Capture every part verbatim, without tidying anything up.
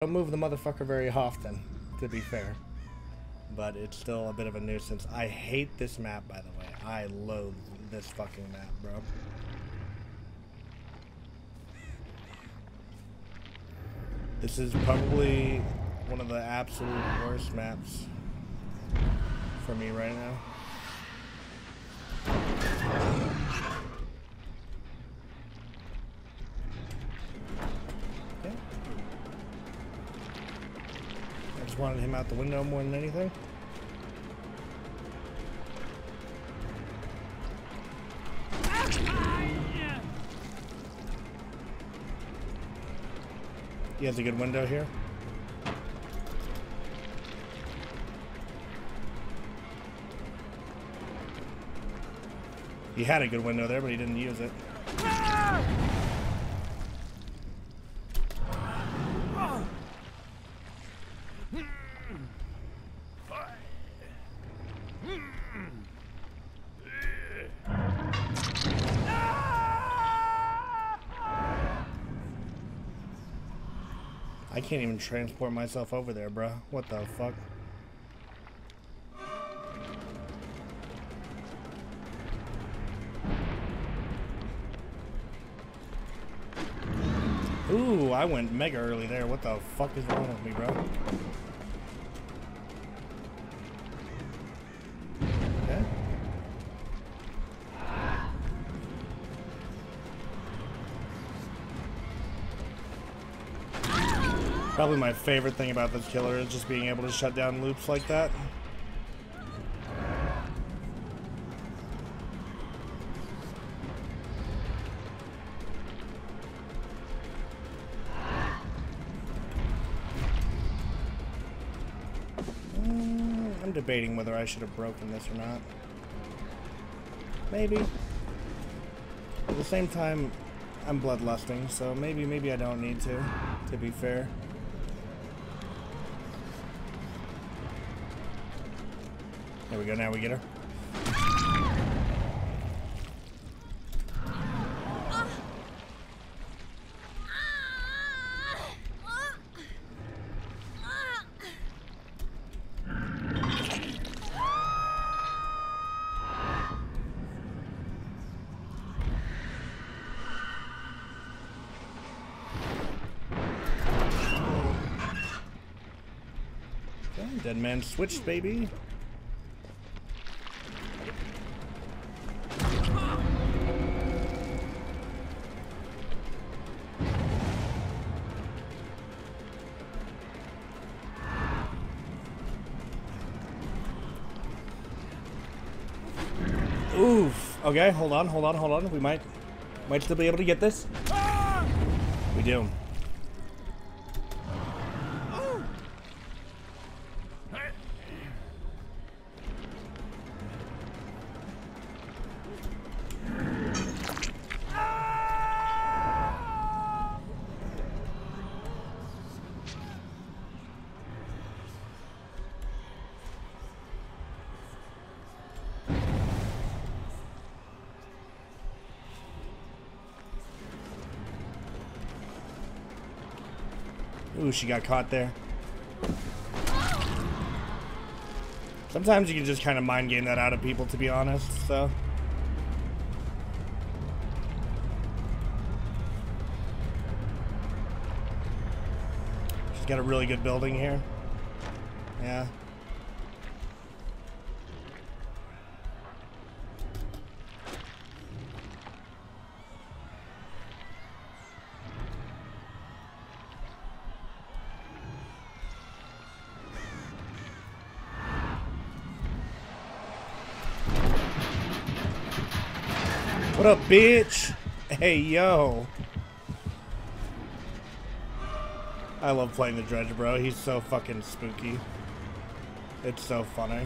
Don't move the motherfucker very often, to be fair. But it's still a bit of a nuisance. I hate this map, by the way. I loathe this fucking map, bro. This is probably one of the absolute worst maps for me right now. Okay. I just wanted him out the window more than anything. He has a good window here. He had a good window there, but he didn't use it. I can't even transport myself over there, bruh. What the fuck? Ooh, I went mega early there. What the fuck is wrong with me, bro? Okay. Probably my favorite thing about this killer is just being able to shut down loops like that. Mm, I'm debating whether I should have broken this or not. Maybe. At the same time, I'm bloodlusting, so maybe, maybe I don't need to, to be fair. There we go, now we get her. Okay, dead man switched, baby. Oof. Okay, hold on, hold on, hold on. We might might still be able to get this. We do. Ooh, she got caught there. Sometimes you can just kind of mind game that out of people, to be honest, so. She's got a really good building here. Yeah. What up, bitch? Hey, yo. I love playing the Dredge, bro. He's so fucking spooky. It's so funny.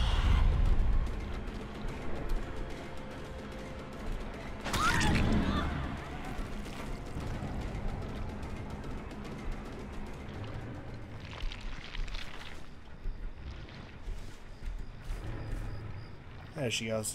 There she goes.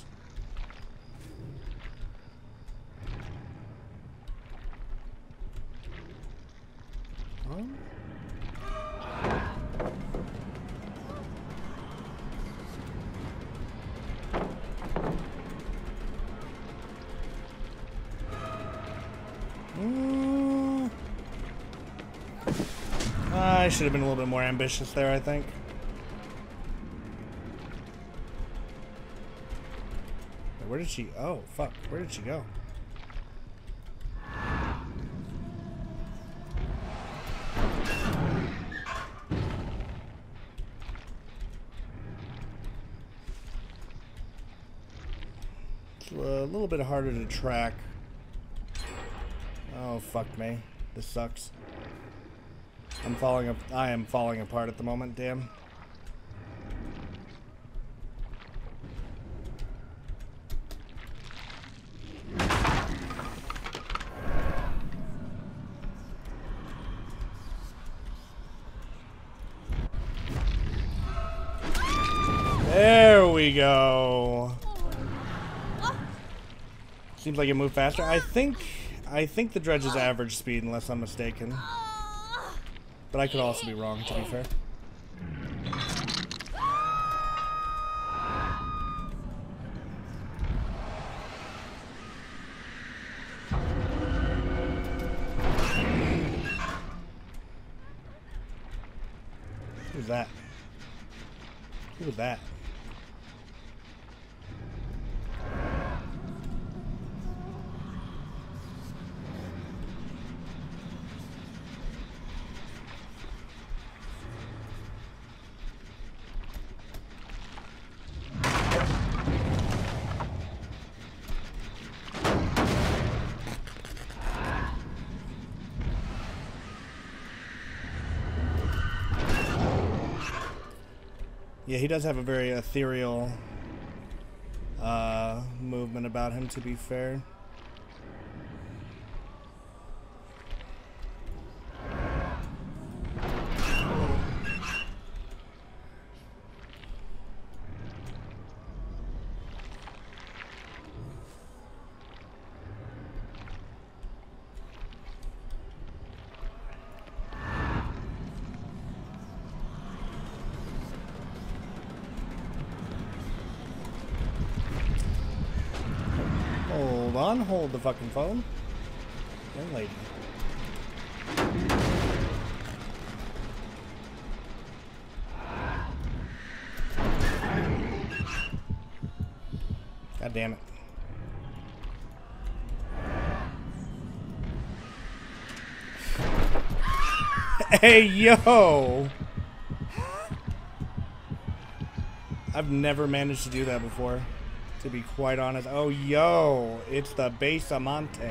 I should have been a little bit more ambitious there, I think. Where did she... Oh, fuck. Where did she go? It's a little bit harder to track. Oh, fuck me. This sucks. I'm falling up. I am falling apart at the moment, damn. There we go. Seems like it moved faster. I think I think the dredge's average speed, unless I'm mistaken. But I could also be wrong, to be fair. Who's that? Who was that? Yeah, he does have a very ethereal uh, movement about him, to be fair. Hold on, hold the fucking phone. Young lady. God damn it. Hey, yo! I've never managed to do that before, to be quite honest. Oh, yo, it's the Basamante.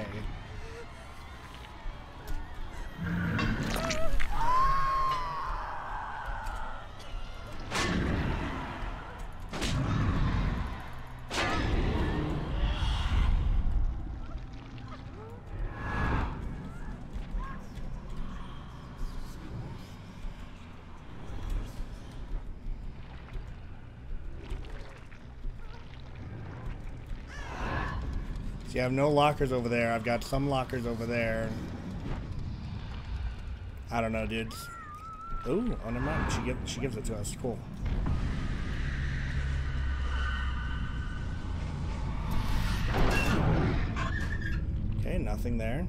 See, I have no lockers over there. I've got some lockers over there. I don't know, dudes. Ooh, oh, never mind. She, give, she gives it to us. Cool. Okay, nothing there.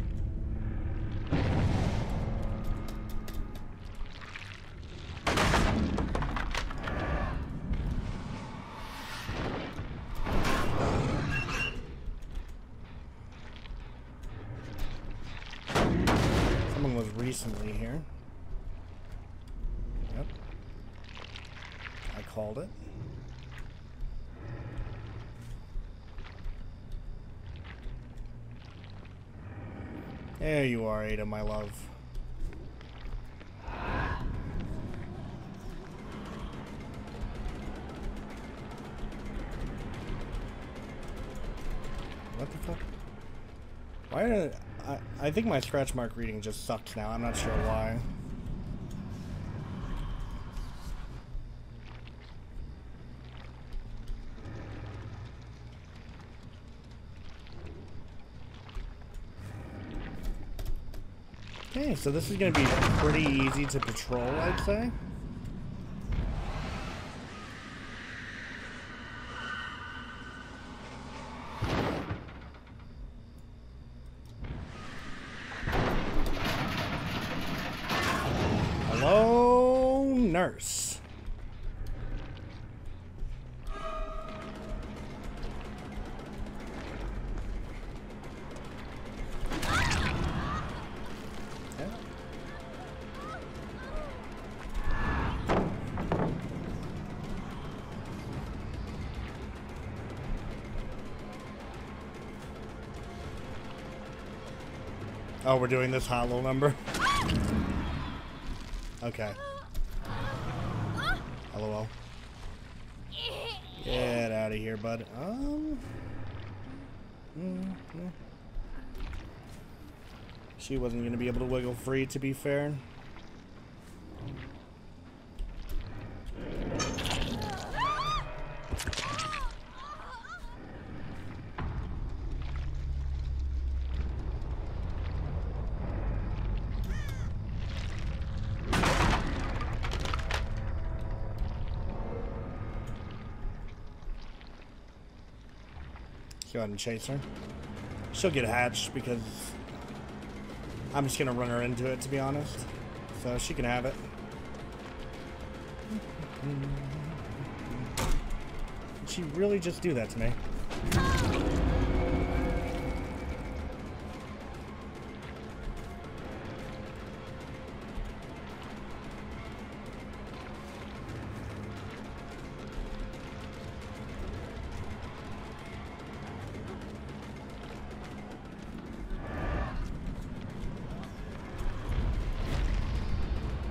Someone was recently here. Yep. I called it. There you are, Ada, my love. What the fuck? Why are I, I think my scratch mark reading just sucks now. I'm not sure why. Okay, so this is going to be pretty easy to patrol, I'd say. Hello, nurse. Oh, we're doing this hollow number? Okay. LOL. Get out of here, bud. Um. Mm-hmm. She wasn't going to be able to wiggle free, to be fair. Go ahead and chase her. She'll get hatched because I'm just gonna run her into it, to be honest. So she can have it. Did she really just do that to me?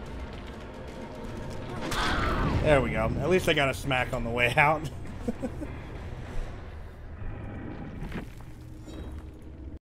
There we go. At least I got a smack on the way out.